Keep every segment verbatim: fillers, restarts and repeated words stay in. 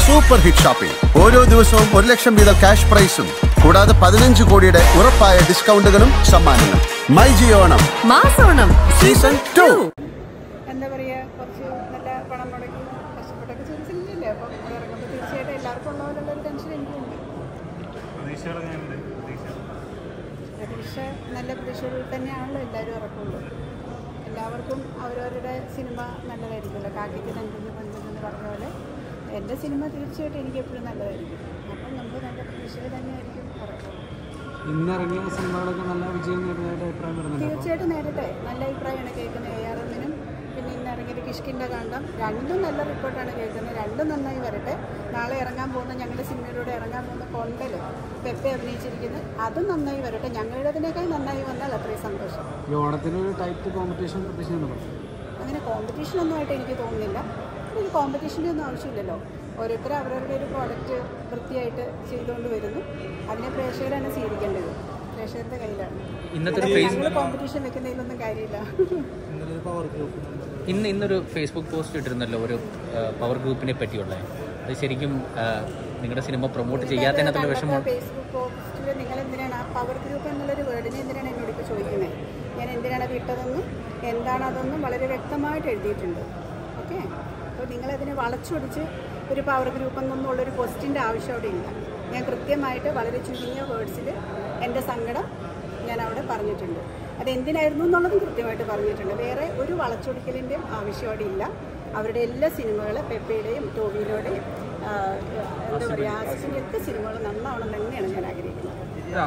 Super hit shopping. ഓരോ ദിവസവും ഒരു ലക്ഷം വീതം ക്യാഷ് പ്രൈസും കൂടാതെ പതിനഞ്ച് കോടിയുടെ ഉറപ്പായ ഡിസ്കൗണ്ടുകളും സമ്മാനങ്ങളും. MyG Onam Masonam season two. എന്താ പറയുക, കുറച്ച് നല്ല പണം മുടക്കി കഷ്ടപ്പെട്ടൊക്കെ ചെയ്ത സിനിമയില്ലേ. അപ്പം ഇവിടെ ഇറങ്ങുമ്പോൾ തീർച്ചയായിട്ടും എല്ലാവർക്കും ഉള്ള പോലുള്ളൊരു ടെൻഷൻ എനിക്കുണ്ട്. പ്രതീക്ഷ നല്ല പ്രതീക്ഷകളിൽ തന്നെയാണല്ലോ എല്ലാവരും ഇറക്കുള്ളൂ. എല്ലാവർക്കും അവരവരുടെ സിനിമ നല്ലതായിരിക്കുമല്ലോ. കാക്കിക്ക് തൻ്റെ പണ്ടെന്ന് പറഞ്ഞ പോലെ എൻ്റെ സിനിമ തീർച്ചയായിട്ടും എനിക്ക് എപ്പോഴും നല്ലതായിരിക്കും. അപ്പം നമ്മൾ നല്ല പ്രതീക്ഷകൾ തന്നെയായിരിക്കും പറയുന്നത്. ഇന്നിറങ്ങിയ സിനിമകളൊക്കെ നല്ല വിജയം നേടുന്നതായിട്ട് അഭിപ്രായം വരുന്നുണ്ട്. തീർച്ചയായിട്ടും നേരട്ടെ. നല്ല അഭിപ്രായമാണ് കേൾക്കുന്നത്. എ ആർ എമ്മിനും പിന്നെ ഇന്ന് ഇറങ്ങിയത് കിഷ്കിൻ്റെ കാണ്ടം രണ്ടും നല്ല റിപ്പോർട്ടാണ് കേൾക്കുന്നത്. രണ്ടും നന്നായി വരട്ടെ. നാളെ ഇറങ്ങാൻ പോകുന്ന ഞങ്ങളുടെ സിനിമയിലൂടെ ഇറങ്ങാൻ പോകുന്ന കൊണ്ടൽ പെപ്പെ അഭിനയിച്ചിരിക്കുന്നത് അതും നന്നായി വരട്ടെ. ഞങ്ങളുടേതിനേക്കാൾ നന്നായി വന്നാൽ അത്രയും സന്തോഷം. ഈ ഓണത്തിന് ഒരു ടൈറ്റ് കോമ്പറ്റീഷൻ പ്രതീക്ഷിക്കുന്നുണ്ടോ? അങ്ങനെ കോമ്പറ്റീഷനൊന്നുമായിട്ട് എനിക്ക് തോന്നുന്നില്ല. ഒരു കോമ്പറ്റീഷൻ്റെ ഒന്നും ആവശ്യമില്ലല്ലോ. ഓരോരുത്തർ അവരവരുടെ ഒരു പ്രോഡക്റ്റ് വൃത്തിയായിട്ട് ചെയ്തുകൊണ്ട് വരുന്നു. അതിനെ പ്രേക്ഷകരാണ് സ്വീകരിക്കേണ്ടത്. പ്രേക്ഷകരുടെ കയ്യിലാണ്. ഞങ്ങൾ കോമ്പറ്റീഷൻ വെക്കുന്നതിലൊന്നും കാര്യമില്ല. ഇന്ന് ഇന്നൊരു ഫേസ്ബുക്ക് പോസ്റ്റ് ഇട്ടിരുന്നല്ലോ ഒരു പവർ ഗ്രൂപ്പിനെ പറ്റിയുള്ള. അത് ശരിക്കും നിങ്ങളുടെ സിനിമ പ്രൊമോട്ട് ചെയ്യാത്തതിനകത്തുള്ള വിഷമം. ഫേസ്ബുക്ക് പോസ്റ്റിൽ നിങ്ങൾ എന്തിനാണ് ആ പവർ ഗ്രൂപ്പ് എന്നുള്ളൊരു വേർഡിനെ എന്തിനാണ് എന്നോട് ഇപ്പോൾ ചോദിക്കുന്നത്? ഞാൻ എന്തിനാണ് വിട്ടതെന്നും എന്താണതെന്നും വളരെ വ്യക്തമായിട്ട് എഴുതിയിട്ടുണ്ട്. ഓക്കെ, അപ്പോൾ നിങ്ങളതിനെ വളച്ചൊടിച്ച് ഒരു പവർ ഗ്രൂപ്പ് എന്നുള്ളൊരു ക്വസ്റ്റിൻ്റെ ആവശ്യം അവിടെ ഇല്ല. ഞാൻ കൃത്യമായിട്ട് വളരെ ചുരുങ്ങിയ വേർഡ്സിൽ എൻ്റെ സങ്കടം ഞാൻ അവിടെ പറഞ്ഞിട്ടുണ്ട്. അതെന്തിനായിരുന്നു എന്നുള്ളതും കൃത്യമായിട്ട് പറഞ്ഞിട്ടുണ്ട്. വേറെ ഒരു വളച്ചൊടിക്കലിൻ്റെയും ആവശ്യം അവിടെ ഇല്ല. അവരുടെ എല്ലാ സിനിമകൾ പെപ്പയുടെയും ടോവിനോടെയും എന്താ പറയുക ആസിഫിൻ്റെ ഒക്കെ സിനിമകൾ നന്നാവണം തന്നെയാണ് ഞാൻ ആഗ്രഹിക്കുന്നത്.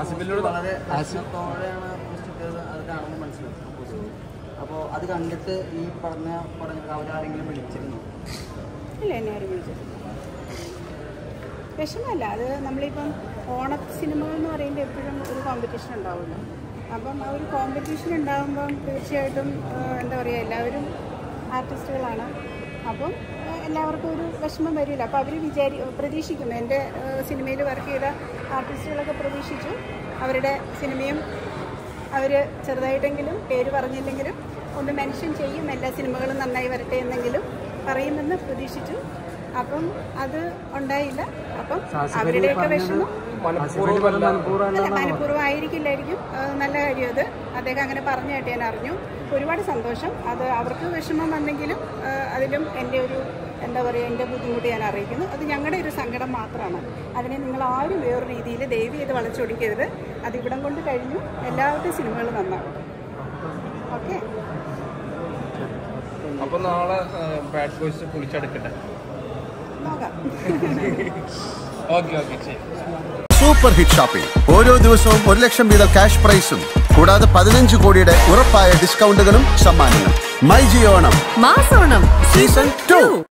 അപ്പോൾ അത് കണ്ടിട്ട് ഈ പറഞ്ഞ പടങ്ങൾ അവരാരെങ്കിലും വിളിച്ചിരുന്നു? ഇല്ല, എന്നെ ആരും വിളിച്ചിട്ടില്ല. വിഷമമല്ല അത്. നമ്മളിപ്പം ഓണ സിനിമകൾ എന്ന് പറയുമ്പോൾ എപ്പോഴും ഒരു കോമ്പറ്റീഷൻ ഉണ്ടാവുമല്ലോ. അപ്പം ആ ഒരു കോമ്പറ്റീഷൻ ഉണ്ടാകുമ്പം തീർച്ചയായിട്ടും എന്താ പറയുക എല്ലാവരും ആർട്ടിസ്റ്റുകളാണ്. അപ്പം എല്ലാവർക്കും ഒരു വിഷമം വരില്ല. അപ്പോൾ അവർ വിചാരി പ്രതീക്ഷിക്കും. എൻ്റെ സിനിമയിൽ വർക്ക് ചെയ്ത ആർട്ടിസ്റ്റുകളൊക്കെ പ്രതീക്ഷിച്ചു അവരുടെ സിനിമയും അവർ ചെറുതായിട്ടെങ്കിലും പേര് പറഞ്ഞില്ലെങ്കിലും ഒന്ന് മെൻഷൻ ചെയ്യും. എല്ലാ സിനിമകളും നന്നായി വരട്ടെ എന്നെങ്കിലും പറയുമെന്ന് പ്രതീക്ഷിച്ചു. അപ്പം അത് ഉണ്ടായില്ല. അപ്പം അവരുടെയൊക്കെ വിഷമം അല്ല, മനഃപൂർവ്വം ആയിരിക്കില്ലായിരിക്കും. നല്ല കാര്യം അത്. അദ്ദേഹം അങ്ങനെ പറഞ്ഞു കേട്ട് ഞാൻ അറിഞ്ഞു. ഒരുപാട് സന്തോഷം. അത് അവർക്ക് വിഷമം വന്നെങ്കിലും അതിലും എൻ്റെ ഒരു എന്താ പറയുക എൻ്റെ ബുദ്ധിമുട്ട് ഞാൻ അറിയിക്കുന്നു. അത് ഞങ്ങളുടെ ഒരു സങ്കടം മാത്രമാണ്. അതിനെ നിങ്ങൾ ആരും വേറൊരു രീതിയിൽ ദയവ് ചെയ്ത് വളച്ചൊടിക്കരുത്. അത് ഇവിടം കൊണ്ട് കഴിഞ്ഞു. എല്ലാവരുടെയും സിനിമകൾ നന്നാവും. ഓക്കെ, അപ്പോൾ നാളെ ബാഡ് ബോയ്സ് പൊളിച്ചെടുക്കട്ടെ. നോക്കാം. ഓക്കെ ഓക്കെ ശരി. Super hit shopping. ഓരോ ദിവസവും ഒരു ലക്ഷം വീതം ക്യാഷ് പ്രൈസും കൂടാതെ പതിനഞ്ച് കോടിയുടെ ഉറപ്പായ ഡിസ്കൗണ്ടുകളും സമ്മാനങ്ങളും. MyG Onam Masonam season to.